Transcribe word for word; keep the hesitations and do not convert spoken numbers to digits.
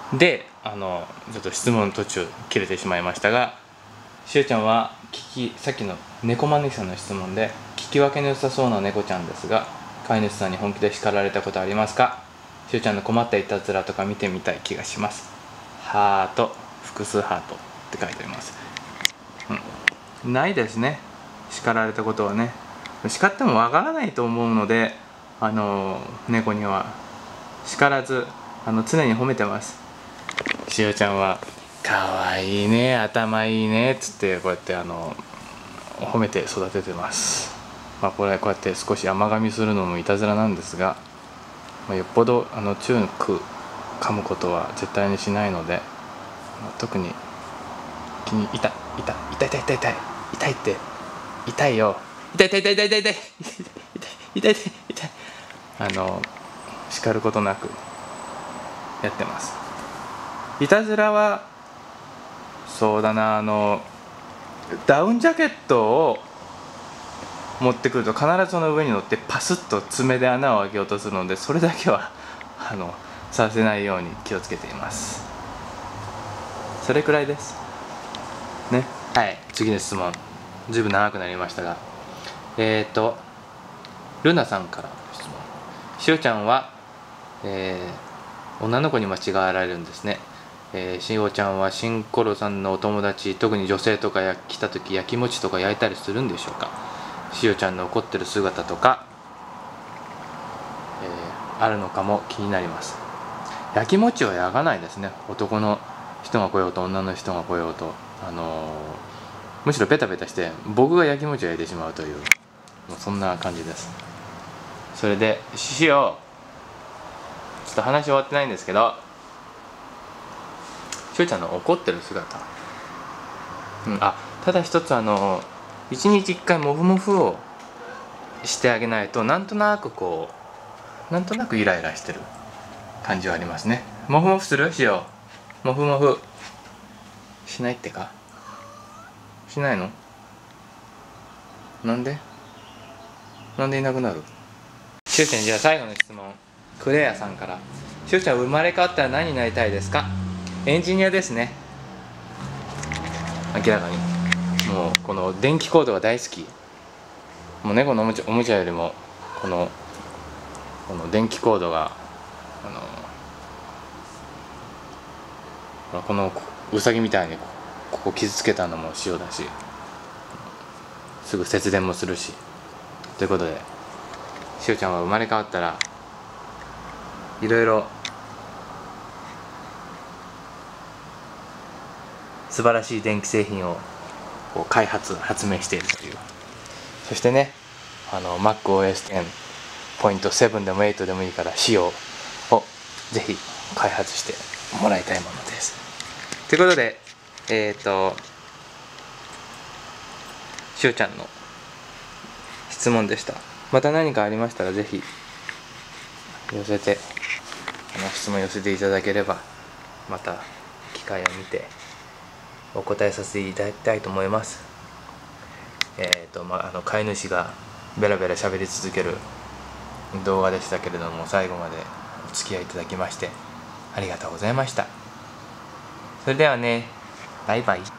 で、あのちょっと質問途中切れてしまいましたが、しおちゃんは聞きさっきの猫まねきさんの質問で、聞き分けの良さそうな猫ちゃんですが、飼い主さんに本気で叱られたことありますか？しおちゃんの困ったいたずらとか見てみたい気がします。ハート、複数ハートって書いてあります。うん、ないですね、叱られたことはね。叱ってもわからないと思うので、あの猫には叱らず、あの常に褒めてます。しおちゃんはかわいいね、頭いいねっつってこうやってあの褒めて育ててます。まあこれこうやって少し甘噛みするのもいたずらなんですが、まあ、よっぽどあの強く噛むことは絶対にしないので、まあ、特に気に痛い痛い痛い痛い痛い痛い痛いって痛いよ痛い痛い痛い痛い痛い痛い痛い痛い痛い痛いあの叱ることなくやってます。いたずらはそうだな、あのダウンジャケットを持ってくると必ずその上に乗ってパスッと爪で穴を開けようとするので、それだけはあのさせないように気をつけています。それくらいですね。はい、次の質問、ずいぶん長くなりましたが、えっ、ー、とルナさんから質問。しおちゃんは、えー、女の子に間違われるんですね。えー、しおちゃんはシンコロさんのお友達、特に女性とか来た時焼きもちとか焼いたりするんでしょうか？しおちゃんの怒ってる姿とか、えー、あるのかも気になります。焼きもちは焼かないですね。男の人が来ようと女の人が来ようと、あのー、むしろベタベタして僕が焼きもちを焼いてしまうという、もうそんな感じです。それでしお、ちょっと話終わってないんですけど、しおちゃんの怒ってる姿、うん、あ、ただ一つ、あの一日一回モフモフをしてあげないと、なんとなくこうなんとなくイライラしてる感じはありますね。モフモフする？しよう、モフモフしないってか？しないの？なんでなんでいなくなる？しおちゃん、じゃあ最後の質問、クレアさんから。しおちゃんは生まれ変わったら何になりたいですか？エンジニアですね。明らかにもうこの電気コードが大好き。もう猫のおもちゃ、おもちゃよりもこのこの電気コードが、あのこのウサギみたいにここ傷つけたのも塩だし、すぐ節電もするし。ということで、しおちゃんは生まれ変わったらいろいろ素晴らしい電気製品を開発発明しているという。そしてね、あの マックオーエステン ポイントセブンでもエイトでもいいから仕様をぜひ開発してもらいたいものです。ということで、えっ、ー、としおちゃんの質問でした。また何かありましたらぜひ寄せて、あの質問寄せていただければ、また機会を見てお答えさせていただきたいと思います。えっ、ー、とまああの飼い主がベラベラ喋り続ける動画でしたけれども、最後までお付き合いいただきましてありがとうございました。それではね、バイバイ。